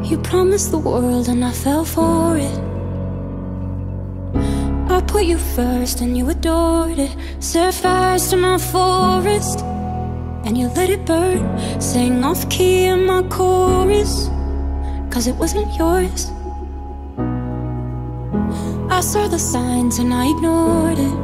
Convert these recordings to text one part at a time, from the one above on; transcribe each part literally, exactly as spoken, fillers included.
You promised the world and I fell for it. I put you first and you adored it. Set fires to my forest and you let it burn. Sang off key in my chorus, cause it wasn't yours. I saw the signs and I ignored it.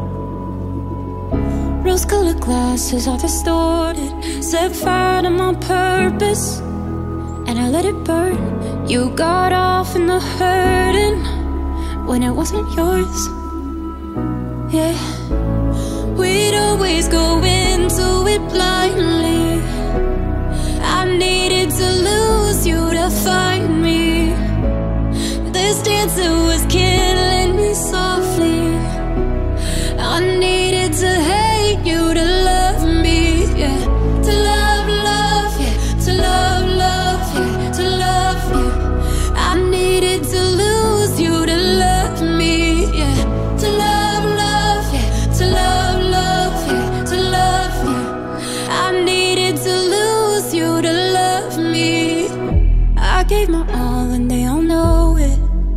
Rose-colored glasses are distorted. Set fire to my purpose and I let it burn. You got off in the hurting when it wasn't yours. Yeah, we'd always go into it blindly. I needed to lose you to find me. This dancer was killing me softly. I needed to hate you to love me, yeah. To love, love, yeah. To love, love, yeah. To love you. I needed to lose you to love me, yeah. To love, love, yeah. To love, love, yeah. To love you. I needed to lose you to love me. I gave my all and they all know it.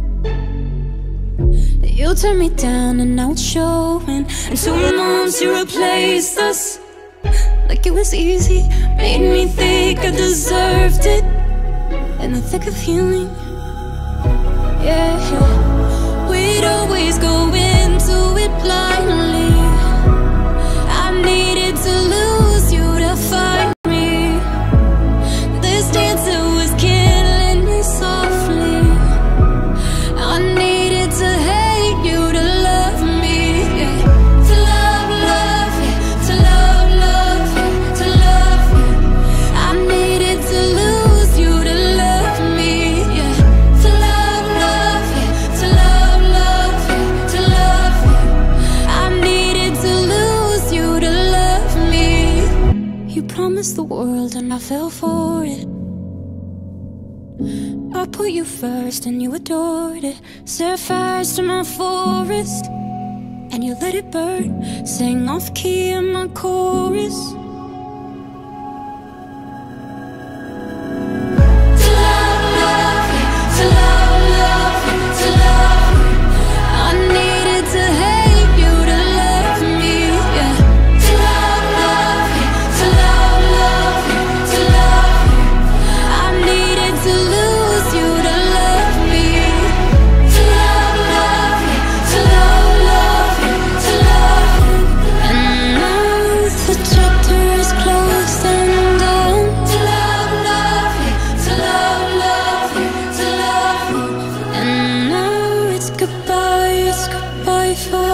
You turned me down and now it's showing. In two months you replaced us like it was easy. Made me think I deserved it in the thick of healing. Yeah, we'd always go into it blindly. I needed to lose you to find me. This dancer was killing me softly. I needed to hate you to love me, yeah. To love, love, yeah. To love, love, yeah. To love you. I needed to lose you to love me, yeah. To love, love, yeah. To love, love, yeah. To love you. I needed to lose you to love me. You promised the world and I fell for it. I put you first and you adored it. Set fires to my forest and you let it burn. Sang off key in my chorus. To love, love, yeah. To love, love, yeah. To love you. I needed to hate you to love me, yeah. To love, love, yeah. To love, love, yeah. To love you. I needed to lose you to love me. To love, love, yeah. To love, love, yeah. To love you. And now the chapter is closed and done. To love, love, yeah. To love, love, yeah. To love you. And now it's goodbye, it's goodbye for